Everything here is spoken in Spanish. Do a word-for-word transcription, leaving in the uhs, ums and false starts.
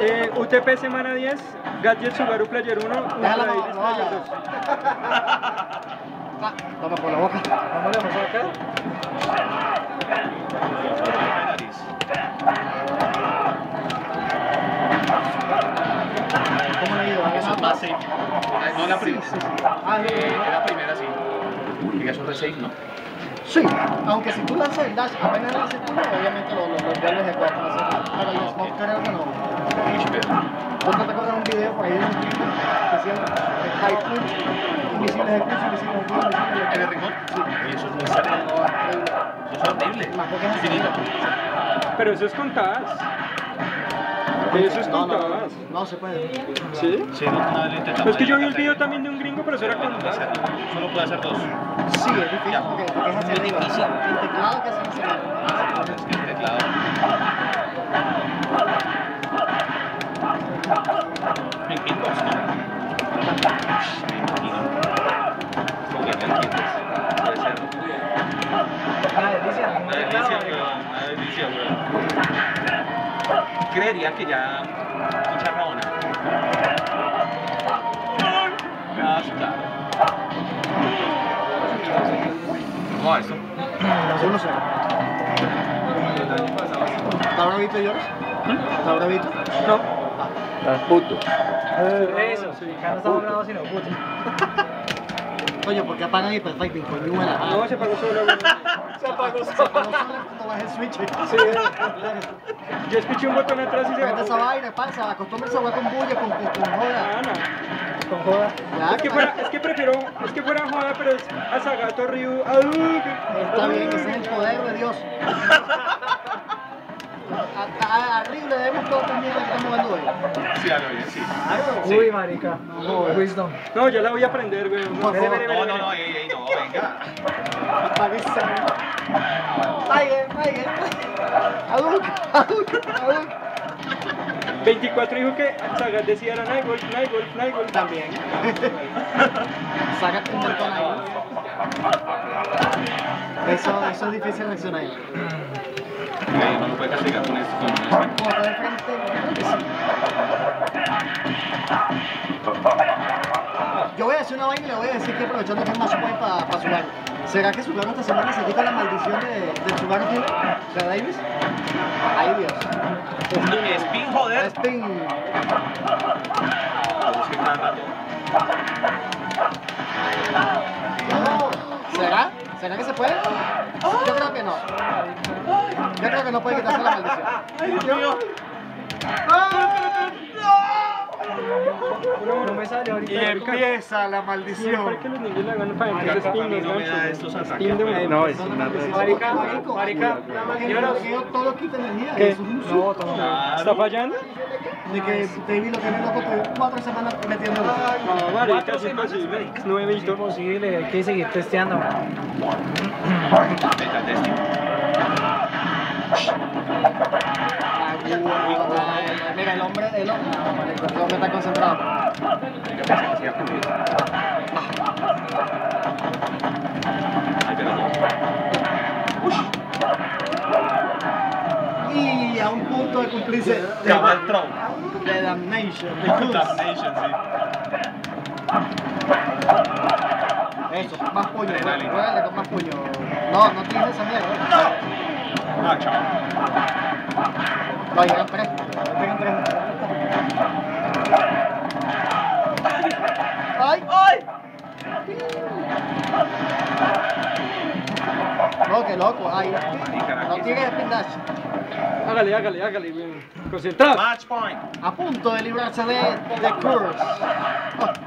Eh, U T P semana diez, Gtsugaru Player uno, UltraDaivis Player dos. Toma por la boca. ¿Cómo le vamos a sacar? ¿Cómo le ha ido? Eso es más safe. No la primera. Ah, Eh, la primera sí. Diga, eso es safe, ¿no? sí, aunque si tú lanzas el dash apenas lanzas el uno, obviamente los lo, lo vuelves de cuatro. Pero el smoke creo que no. ¿Tú no te acuerdas un video por ahí de un tipo que decía high punch, misiles de punch, misiles de punch, misiles de punch? ¿En el rincón? Sí. Y eso es muy cerrado. Eso es horrible. Más porque es infinito. Pero eso es contadas. Eso es No, no, contadas. no, no se puede. ¿Sí? Sí, no, una vez lo intentamos. Es que yo vi el video también de un gringo, pero eso era contadas. Solo puede hacer dos. Sí, es difícil porque, porque es hacia arriba. El teclado que hace hacia arriba. Es que el teclado. En Xbox, ¿no? Me imagino. Jugarle al Xbox. Puede ser. Una delicia. Una delicia, weón. Una delicia, weón. Creería que ya chicharrona. Ah, sí, claro. ¿Cómo va esto? uno cero. ¿Está bravito, George? ¿Está bravito? No. Estás puto. Eso, sí. Acá no estamos bravos sino puto. Coño, ¿por qué apagan Hyperfighting? Coño, de la madre. No, se apagó solo. güey. Se apagó solo cuando bajé el switch. Sí, yo escuché un botón atrás y se Vete esa bajó. vaina, pasa, acostúmbrese a jugar con bulla, con, con, con joda. Ana, con joda. Ya, Es que, fuera, es que prefiero, es que fuera joda, pero es Asagato Ryu. Está bien, ese es el poder de Dios. A, a, a Ryu le debemos todo también que estamos jugando hoy. Sí, a lo bien, sí. Claro. Uy, marica. No, Wisdom. No, ya la voy a aprender, güey. No, Por favor. No, no, no, ey, ey, no, venga. Apaguísame. Tiger, Tiger. Hadouken, Hadouken, Hadouken. veinticuatro dijo que Sagat decía era Nightwolf, Nightwolf, Nightwolf. También. Saca tu inventó ahí. Eso, eso es difícil reaccionar. Okay, no lo puede castigar con esto. Con esto. Como está de frente, creo que sí. Yo voy a decir una vaina y le voy a decir que aprovechando que es más point para pa Tsugaru. ¿Será que Tsugaru esta semana se quita la maldición de, de Tsugaru Team? ¿De Davis? Ay Dios. Spin, joder. Spin. Es que cada rato. ¿Será? ¿Será que se puede? Yo creo que no. Yo creo que no puede quitarse la maldición. Ay, Dios mío. No, no me sale ahorita. Y empieza la maldición. Siempre que los niños le hagan para que se spin, no me da estos ataques. Spin de una. No, es una Marica, marica. Yo no quiero todo quita energía. ¿Qué? Eso es un No, susto. toma. ¿Está fallando? De que David lo tiene loco por cuatro semanas metiéndolo. No, marica, es imposible. No he visto. Es imposible, hay que seguir testeando. Beta testing. Mira, el hombre, el hombre, el hombre está concentrado. Venga, pensé que se iba a cubrir. Ay, pero no. Y a un punto de cumplirse de, Cabal Tron. de Damnation, de Cruz. Damnation, sí. Eso, más puño, Adrenalina. juégale con más puño. No, no tienes esa mierda. Ah, chao. No, llegan tres. Llegan tres. ¡Ay! ¡Ay! No, qué loco. Ay, no tienes spin dash. Hágale, hágale, hágale. Concentrado. Match point. A punto de librarse de, de Curse. Oh.